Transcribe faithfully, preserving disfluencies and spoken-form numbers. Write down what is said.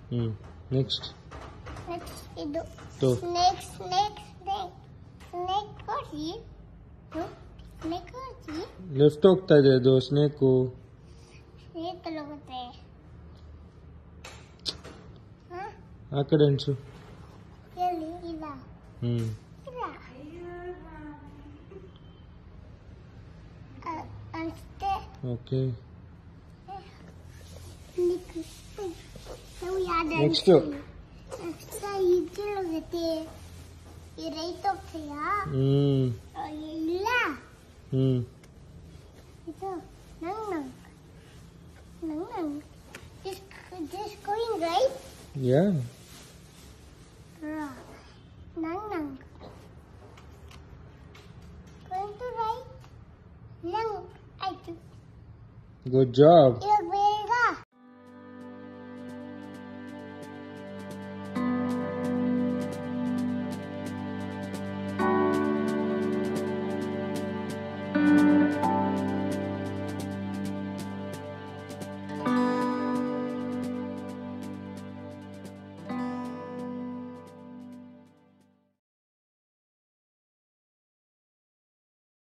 Hmm. Next. Next ಇದು Two. Snake, snake, snake. Snake ಕೋಸಿ. Snake ಕೋಸಿ. ಲೆಫ್ಟ್ ಹೋಗ್ತಾ ಇದೆ ಅದು ಸ್ನೇಕು. Snake ಅಲ್ಲಿ ಹೋಗುತ್ತೆ. ಹಾ? ಆ ಕಡೆ ಅನ್ಸು. ಎಲ್ಲಿ? ಇಲ್ಲ. ಹ್ಮ್. ಇಲ್ಲ. ಅ- ಅಷ್ಟೇ. ಓಕೆ. ನಾವು ಯಾವ್ದು Next. ನೆಕ್ಸ್ಟ್ ಇದ್ರಲ್ಲಿ ಹೋಗುತ್ತೆ. ಈ ರೈಟ್ ಹೋಗ್ತೀಯಾ? ಹ್ಮ್. ಇಲ್ಲ. ಹ್ಮ್. ಇದು ನಂಗ್ ನಂಗ್ ನಂಗ್ ನಂಗ್ just just going right. ಯಾ. Right. ನಂಗ್ ನಂಗ್ going to right. ನಂಗ್ ಆಯ್ತು. Good job.